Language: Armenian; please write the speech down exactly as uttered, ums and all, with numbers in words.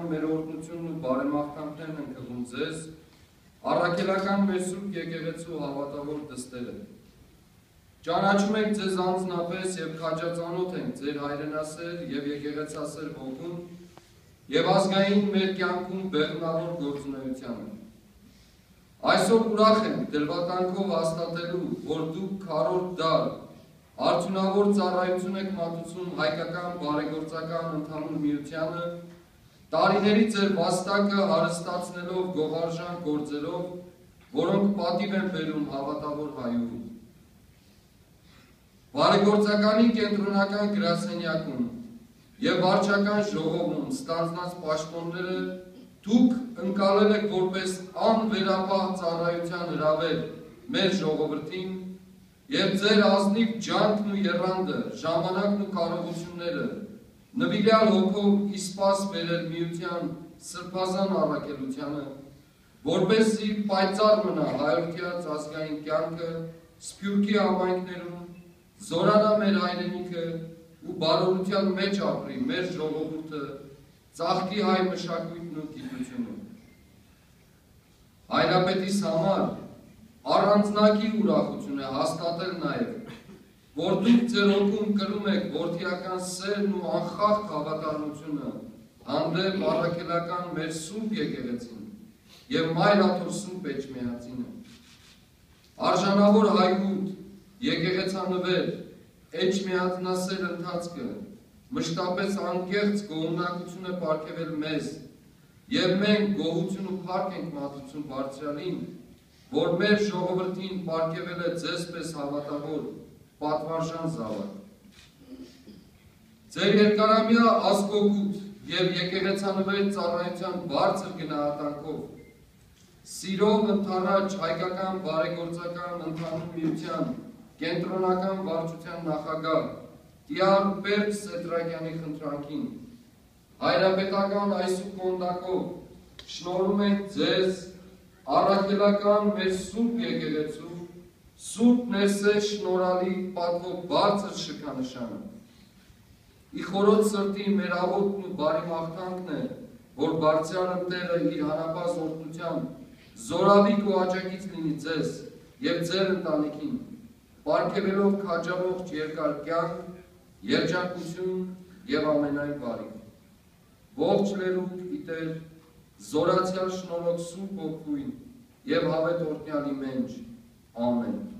մեր օրհնությունն ու բարեմաղթանքներն են կղում ձեզ, առաքելական մեր սուրբ եկեղեցու հավատավոր դստերը։ Ճանաչում ենք ձեզ անձնապես և քաջածանոթ ենք ձեր հայրենասեր և եկեղեցասեր հոգուն և ազգային մեր կյանքում բեղմնավոր գործունեությանը։ Այսօր ուրախ ենք դրվատանքով հաստատելու, որ դուք քառորդ դար արդյունավոր ծառայություն եք մատուցում հայկական բարեգործական ընդհանուր միությանը, տարիների ձեր վաստակը հարստացնելով գովարժան գործերով, որոնք պատիվ են բերում հավատավոր հայուհու։ Բարեգործականի կենտրոնական գրասենյակում և վարչական ժողովում ստանձնած պաշտոնները դուք ընկալել եք որպես անվերապահ ծառայության հրավեր մեր ժողովրդին և ձեր ազնիվ ջանքն ու եռանդը, ժամանակն ու կարողությունները նվիրյալ հոգով իսպաս բերել միության սրբազան առաքելությանը, որպեսզի պայծառ մնա հայրենիաց ազգային կյանքը, Սփյուռքի համայնքներում, զորանա մեր հայրենիքը ու բարօրության մեջ ապրի մեր ժողովուրդը, ծաղկի հայ մշակույթն ու գիտությունը։ Հայրապետիս համար առանձնակի ուրախություն է հաստատել նաև, որ դուք ձեր հոգում կրում եք որդիական սերն ու անխախտ հավատարմությունը հանդեպ առաքելական մեր սուրբ եկեղեցին և մայր աթոռ սուրբ էջմիածինը։ Արժանավոր հայրուտ, եկեղեցանվեր, էջմիածնասեր ընթացքը մշտապես անկեղծ գոհունակություն է պարգևել մեզ և մենք գոհություն ու փառք ենք մատուցում Բարձրյալին, որ մեր ժողովրդին պարգևել է ձեզ պես հավատավոր պատվարժան զավակ։ Ձեր երկարամյա ազգոգութ և եկեղեցանվեր ծառայության բարձր գնահատանքով, սիրով ընդառաջ հայկական բարեգործական ընդհանուր միության կենտրոնական վարչության նախագահ Տիար Պերճ Սեդրակյանի խնդրանքին, հայրապետական այսու կոնդակով շնորհում ենք ձեզ առաքելական մեր սուրբ եկեղեցու, Սուրբ Ներսես Շնորհալի պատվով բարձր շքանշանը։ Ի խորոց սրտի մեր աղոթքն ու բարի մաղթանքն է, որ Բարձրյալ Տերը իր հանապազ օրհնությամբ զորավիք ու աջակից լինի ձեզ և ձեր ընտանիքին, պարգևելով քաջառողջ երկար կյանք, երջանկություն և ամենայն բարիք։ Ողջ լերուկ իտեր, զորացյալ շնորհոք Սուրբ Հոգուին և հավետ օրհնյալի մենջ։ Ամեն։